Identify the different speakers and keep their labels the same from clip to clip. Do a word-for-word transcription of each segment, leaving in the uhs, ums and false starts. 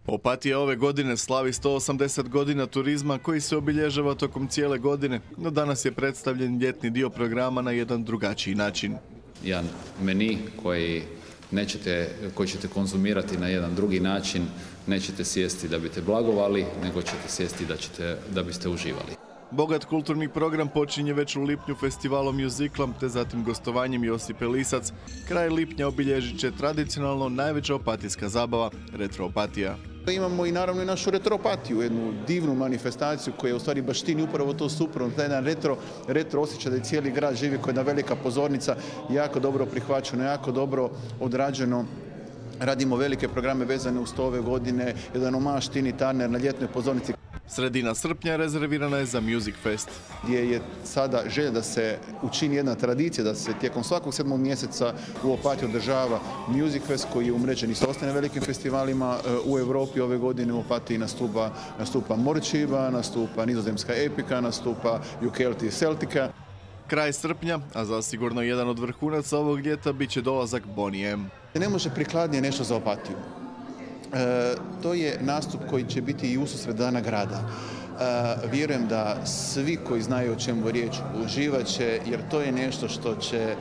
Speaker 1: Opatija ove godine slavi sto osamdeset godina turizma koji se obilježava tokom cijele godine, no danas je predstavljen ljetni dio programa na jedan drugačiji način.
Speaker 2: Jedan meni koji, nećete, koji ćete konzumirati na jedan drugi način, nećete sjesti da biste blagovali, nego ćete sjesti da, ćete, da biste uživali.
Speaker 1: Bogat kulturni program počinje već u lipnju festivalom mjuzikla, te zatim gostovanjem Josipe Lisac. Kraj lipnja obilježit će tradicionalno najveća opatijska zabava, Retro Opatija.
Speaker 3: Imamo i naravno i našu retroopatiju, jednu divnu manifestaciju koja je u stvari baštini upravo to suprotno, taj jedan retro, retro osjećaj da je cijeli grad živi kao jedna velika pozornica, jako dobro prihvaćeno, jako dobro odrađeno. Radimo velike programe vezane uz to ove godine, jedan omaž Tini Turner na ljetnoj pozornici.
Speaker 1: Sredina srpnja rezervirana je za Music Fest,
Speaker 3: gdje je sada želja da se učini jedna tradicija, da se tijekom svakog sedmog mjeseca u Opatiji održava Music Fest koji je umrežen i s ostalim velikim festivalima u Europi. Ove godine u Opatiji nastupa, nastupa Morčiva, nastupa Nizozemska Epika, nastupa U K L T Celtica.
Speaker 1: Kraj srpnja, a zasigurno jedan od vrhunaca ovog ljeta, bit će dolazak Bonnie M.
Speaker 3: Ne može prikladnije nešto za Opatiju. E, to je nastup koji će biti i ususret dana grada. E, vjerujem da svi koji znaju o čemu je riječ uživat će, jer to je nešto što će e,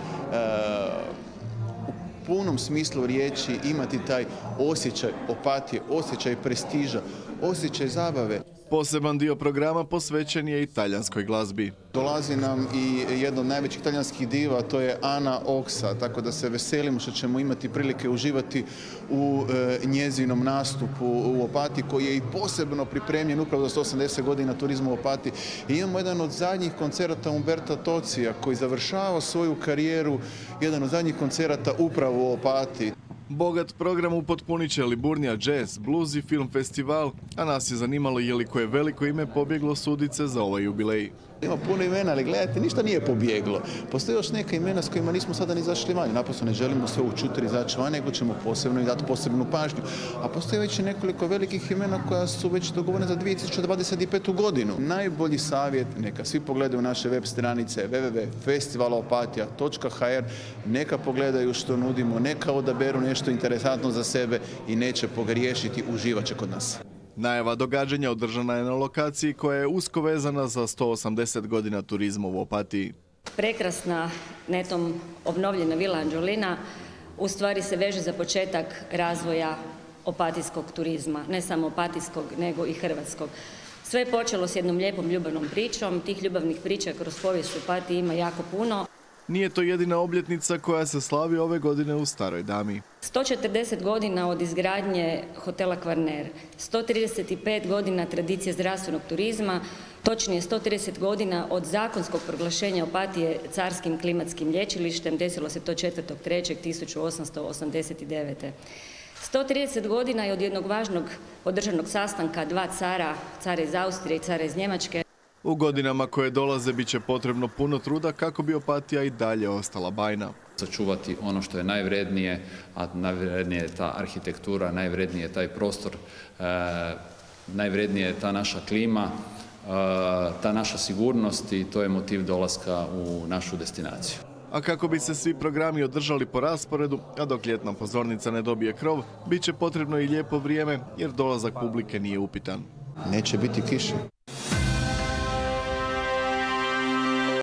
Speaker 3: u punom smislu riječi imati taj osjećaj Opatije, osjećaj prestiža, osjećaj zabave.
Speaker 1: Poseban dio programa posvećen je i talijanskoj glazbi.
Speaker 3: Dolazi nam i jedna od najvećih talijanskih diva, to je Ana Oksa, tako da se veselimo što ćemo imati prilike uživati u e, njezinom nastupu u Opatiji, koji je i posebno pripremljen upravo za sto osamdeset godina turizma u Opatiji. I imamo jedan od zadnjih koncerata Umberta Tocija, koji završava svoju karijeru, jedan od zadnjih koncerata upravo u Opatiji.
Speaker 1: Bogat program upotpunit će Liburnija Jazz, Blues i Film Festival, a nas je zanimalo je li koje veliko ime pobjeglo sudice za ovaj jubilej.
Speaker 3: Ima puno imena, ali gledajte, ništa nije pobjeglo. Postoje još neka imena s kojima nismo sada ni zašli van. Naprosto ne želimo sve u čutiri izaći van, nego ćemo posebno i dati posebnu pažnju. A postoje već i nekoliko velikih imena koja su već dogovorene za dvije tisuće dvadeset petu godinu. Najbolji savjet, neka svi pogledaju naše web stranice w w w točka festivalopatija točka h r, neka pogledaju što nudimo, neka odaberu nešto interesantno za sebe i neće pogriješiti, uživat će kod nas.
Speaker 1: Najava događanja održana je na lokaciji koja je usko vezana za sto osamdeset godina turizma u Opatiji.
Speaker 4: Prekrasna, netom obnovljena Vila Anđelina u stvari se veže za početak razvoja opatijskog turizma, ne samo opatijskog nego i hrvatskog. Sve je počelo s jednom lijepom ljubavnom pričom, tih ljubavnih priča kroz povijest Opatije ima jako puno.
Speaker 1: Nije to jedina obljetnica koja se slavi ove godine u Staroj Dami.
Speaker 4: sto četrdeset godina od izgradnje hotela Kvarner, sto trideset pet godina tradicije zdravstvenog turizma, točnije sto trideset godina od zakonskog proglašenja Opatije carskim klimatskim lječilištem, desilo se to četvrtog trećeg tisuću osamsto osamdeset devete. sto trideset godina je od jednog važnog održanog sastanka dva cara, cara iz Austrije i cara iz Njemačke.
Speaker 1: U godinama koje dolaze bit će potrebno puno truda kako bi Opatija i dalje ostala bajna.
Speaker 2: Sačuvati ono što je najvrednije, a najvrednije je ta arhitektura, najvrednije je taj prostor, e, najvrednije je ta naša klima, e, ta naša sigurnost i to je motiv dolaska u našu destinaciju.
Speaker 1: A kako bi se svi programi održali po rasporedu, a dok ljetna pozornica ne dobije krov, bit će potrebno i lijepo vrijeme jer dolazak publike nije upitan.
Speaker 3: Neće biti kiše.